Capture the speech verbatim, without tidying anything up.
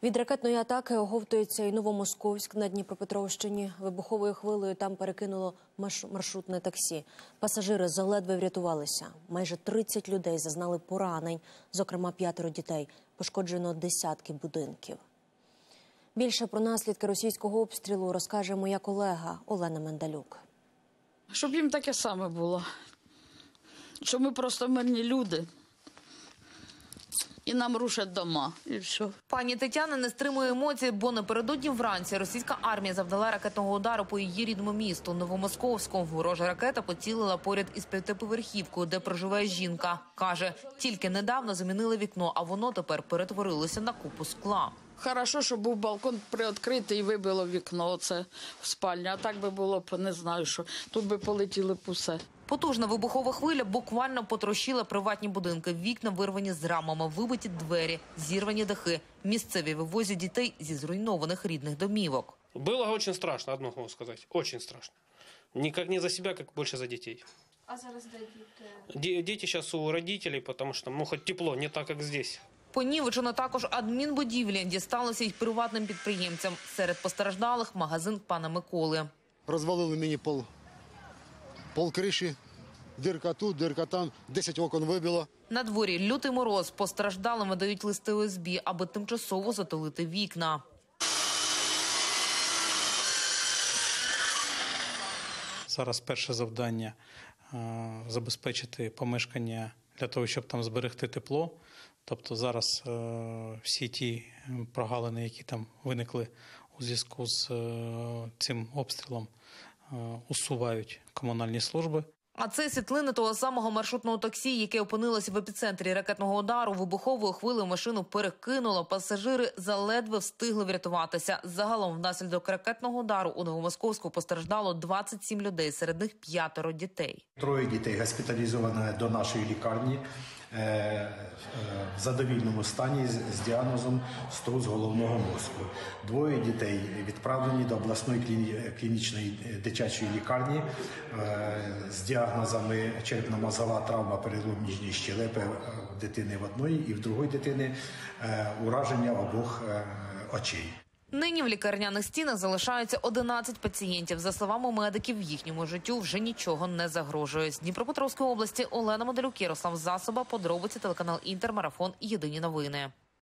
Від ракетної атаки оговтується і Новомосковськ на Дніпропетровщині. Вибуховою хвилею там перекинуло маршрутне таксі. Пасажири заледве врятувалися. Майже тридцять людей зазнали поранень, зокрема п'ятеро дітей. Пошкоджено десятки будинків. Більше про наслідки російського обстрілу розкаже моя колега Олена Мендалюк. Щоб їм таке саме було. Що ми просто мирні люди. І нам рушать дома, і все. Пані Тетяна не стримує емоцій, бо напередодні вранці російська армія завдала ракетного удару по її рідному місту Новомосковську. Ворожа ракета поцілила поряд із п'ятиповерхівкою, де проживає жінка. Каже, тільки недавно замінили вікно, а воно тепер перетворилося на купу скла. Хорошо, що був балкон приоткритий і вибило вікно оце в спальні. А так би було б, не знаю, що тут би полетіли б усе. Потужна вибухова хвиля буквально потрощила приватні будинки. Вікна вирвані з рамами, вибиті двері, зірвані дахи. Місцеві вивозять дітей зі зруйнованих рідних домівок. Було дуже страшно, одно можу сказати. Дуже страшно. Никак не за себя, как больше за детей. А зараз де діти? Дети сейчас у родителей, потому что, ну, хоть тепло, не так, как здесь. Понівечено також адмінбудівлі, дісталося й приватним підприємцям. Серед постраждалих – магазин пана Миколи. Розвалили мені пол, пол криші, дирка тут, дирка там, десять окон вибило. На дворі лютий мороз, постраждалим видають листи О С Б, аби тимчасово затулити вікна. Зараз перше завдання – забезпечити помешкання для того, щоб там зберегти тепло. Тобто зараз е, всі ті прогалини, які там виникли у зв'язку з е, цим обстрілом, е, усувають комунальні служби. А це світлини того самого маршрутного таксі, яке опинилося в епіцентрі ракетного удару. Вибуховою хвилею машину перекинуло. Пасажири заледве встигли врятуватися. Загалом внаслідок ракетного удару у Новомосковську постраждало двадцять сім людей, серед них п'ятеро дітей. Троє дітей госпіталізовані до нашої лікарні в задовільному стані з діагнозом струс головного мозку. Двоє дітей відправлені до обласної клінічної дитячої лікарні з діагнозами черепно-мозгова травма, перелом ніжньої щелепи в дитини в одної і в другої дитини ураження обох очей. Нині в лікарняних стінах залишаються одинадцять пацієнтів. За словами медиків, їхньому життю вже нічого не загрожує. З Дніпропетровської області Олена Мендалюк, Ярослав Засоба, подробиці, телеканал Інтер, Марафон, Єдині новини.